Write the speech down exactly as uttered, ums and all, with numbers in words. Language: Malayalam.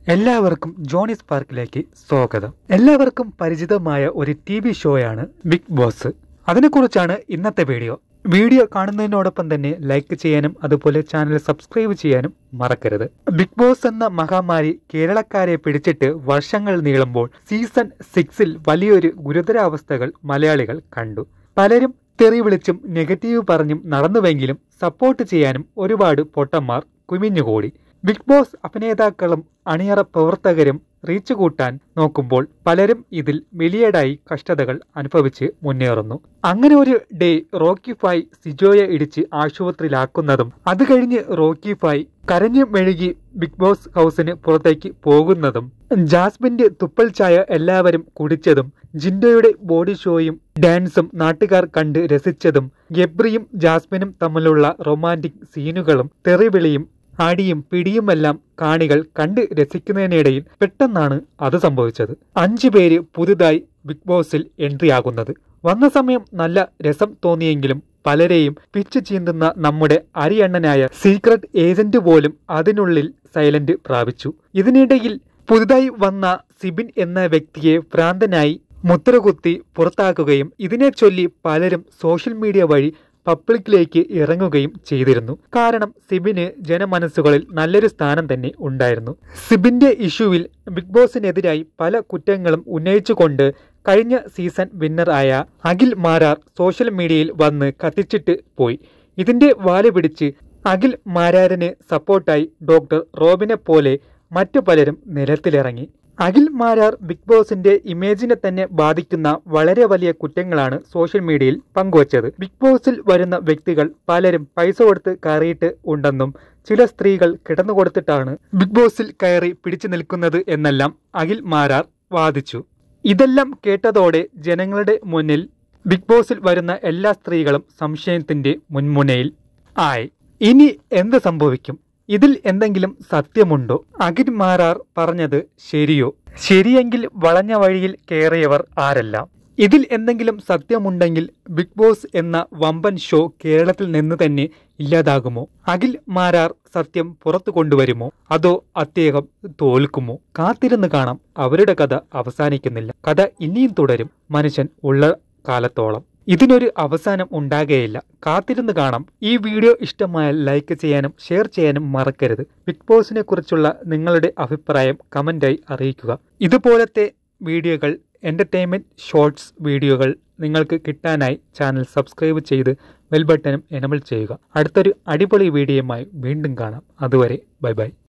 എല്ലാവർക്കും ജോണി സ്പാർക്കിലേക്ക് സ്വാഗതം. എല്ലാവർക്കും പരിചിതമായ ഒരു ടി വി ഷോയാണ് ബിഗ് ബോസ്. അതിനെക്കുറിച്ചാണ് ഇന്നത്തെ വീഡിയോ. വീഡിയോ കാണുന്നതിനോടൊപ്പം തന്നെ ലൈക്ക് ചെയ്യാനും അതുപോലെ ചാനൽ സബ്സ്ക്രൈബ് ചെയ്യാനും മറക്കരുത്. ബിഗ് ബോസ് എന്ന മഹാമാരി കേരളക്കാരെ പിടിച്ചിട്ട് വർഷങ്ങൾ നീളുമ്പോൾ സീസൺ സിക്സിൽ വലിയൊരു ഗുരുതരാവസ്ഥകൾ മലയാളികൾ കണ്ടു. പലരും തെറി വിളിച്ചും നെഗറ്റീവ് പറഞ്ഞും നടന്നുവെങ്കിലും സപ്പോർട്ട് ചെയ്യാനും ഒരുപാട് പൊട്ടന്മാർ കുമിഞ്ഞുകൂടി. ബിഗ് ബോസ് അഭിനേതാക്കളും അണിയറ പ്രവർത്തകരും റീച്ച് കൂട്ടാൻ നോക്കുമ്പോൾ പലരും ഇതിൽ വലിയടായി കഷ്ടതകൾ അനുഭവിച്ച് മുന്നേറുന്നു. അങ്ങനെ ഒരു ഡേ റോക്കി ഫായ് സിജോയെ ഇടിച്ച് ആശുപത്രിയിലാക്കുന്നതും അത് കഴിഞ്ഞ് റോക്കി ഫായ് കരഞ്ഞു മെഴുകി ബിഗ് ബോസ് ഹൗസിന് പുറത്തേക്ക് പോകുന്നതും, ജാസ്മിന്റെ തുപ്പൽ ചായ എല്ലാവരും കുടിച്ചതും, ജിൻഡോയുടെ ബോഡി ഷോയും ഡാൻസും നാട്ടുകാർ കണ്ട് രസിച്ചതും, ഗബ്രിയും ജാസ്മിനും തമ്മിലുള്ള റൊമാൻറ്റിക് സീനുകളും തെറിവിളിയും അടിയും പിടിയുമെല്ലാം കാണികൾ കണ്ട് രസിക്കുന്നതിനിടയിൽ പെട്ടെന്നാണ് അത് സംഭവിച്ചത്. അഞ്ചു പേര് പുതുതായി ബിഗ് ബോസിൽ എൻട്രി ആകുന്നത്. വന്ന സമയം നല്ല രസം തോന്നിയെങ്കിലും പലരെയും പിച്ചു ചീന്തുന്ന നമ്മുടെ അരിയണ്ണനായ സീക്രട്ട് ഏജന്റ് പോലും അതിനുള്ളിൽ സൈലന്റ് പ്രാപിച്ചു. ഇതിനിടയിൽ പുതുതായി വന്ന സിബിൻ എന്ന വ്യക്തിയെ ഭ്രാന്തനായി മുദ്രകുത്തി പുറത്താക്കുകയും ഇതിനെ ചൊല്ലി പലരും സോഷ്യൽ മീഡിയ വഴി പബ്ലിക്കിലേക്ക് ഇറങ്ങുകയും ചെയ്തിരുന്നു. കാരണം സിബിന് ജനമനസ്സുകളിൽ നല്ലൊരു സ്ഥാനം തന്നെ ഉണ്ടായിരുന്നു. സിബിന്റെ ഇഷ്യൂവിൽ ബിഗ് ബോസിനെതിരായി പല കുറ്റങ്ങളും ഉന്നയിച്ചുകൊണ്ട് കഴിഞ്ഞ സീസൺ വിന്നർ ആയ അഖിൽ മാരാർ സോഷ്യൽ മീഡിയയിൽ വന്ന് കത്തിച്ചിട്ട് പോയി. ഇതിന്റെ വാല് പിടിച്ച് അഖിൽ മാരാറിന് സപ്പോർട്ടായി ഡോക്ടർ റോബിനെ പോലെ മറ്റു പലരും നിലത്തിലിറങ്ങി. അഖിൽ മാരാർ ബിഗ് ബോസിന്റെ ഇമേജിനെ തന്നെ ബാധിക്കുന്ന വളരെ വലിയ കുറ്റങ്ങളാണ് സോഷ്യൽ മീഡിയയിൽ പങ്കുവച്ചത്. ബിഗ് ബോസിൽ വരുന്ന വ്യക്തികൾ പലരും പൈസ കൊടുത്ത് കയറിയിട്ട് ഉണ്ടെന്നും ചില സ്ത്രീകൾ കിടന്നുകൊടുത്തിട്ടാണ് ബിഗ് ബോസിൽ കയറി പിടിച്ചു നിൽക്കുന്നത് എന്നെല്ലാം അഖിൽ മാരാർ വാദിച്ചു. ഇതെല്ലാം കേട്ടതോടെ ജനങ്ങളുടെ മുന്നിൽ ബിഗ് ബോസിൽ വരുന്ന എല്ലാ സ്ത്രീകളും സംശയത്തിന്റെ മുൻമുനയിൽ ആയി. ഇനി എന്ത് സംഭവിക്കും? ഇതിൽ എന്തെങ്കിലും സത്യമുണ്ടോ? അഖിൽ മാരാർ പറഞ്ഞത് ശരിയോ? ശരിയെങ്കിൽ വളഞ്ഞ വഴിയിൽ കയറിയവർ ആരെല്ലാം? ഇതിൽ എന്തെങ്കിലും സത്യമുണ്ടെങ്കിൽ ബിഗ് ബോസ് എന്ന വമ്പൻ ഷോ കേരളത്തിൽ നിന്ന് തന്നെ ഇല്ലാതാകുമോ? അഖിൽ മാരാർ സത്യം പുറത്തു കൊണ്ടുവരുമോ? അതോ അദ്ദേഹം തോൽക്കുമോ? കാത്തിരുന്ന് കാണാം. അവരുടെ കഥ അവസാനിക്കുന്നില്ല. കഥ ഇനിയും തുടരും മനുഷ്യൻ ഉള്ള കാലത്തോളം. ഇതിനൊരു അവസാനം ഉണ്ടാകുകയില്ല. കാത്തിരുന്ന് കാണാം. ഈ വീഡിയോ ഇഷ്ടമായാൽ ലൈക്ക് ചെയ്യാനും ഷെയർ ചെയ്യാനും മറക്കരുത്. ബിഗ് ബോസിനെ കുറിച്ചുള്ള നിങ്ങളുടെ അഭിപ്രായം കമന്റായി അറിയിക്കുക. ഇതുപോലത്തെ വീഡിയോകൾ, എന്റർടൈൻമെന്റ് ഷോർട്സ് വീഡിയോകൾ നിങ്ങൾക്ക് കിട്ടാനായി ചാനൽ സബ്സ്ക്രൈബ് ചെയ്ത് ബെൽ ബട്ടണും എനബിൾ ചെയ്യുക. അടുത്തൊരു അടിപൊളി വീഡിയോയുമായി വീണ്ടും കാണാം. അതുവരെ ബൈ ബൈ.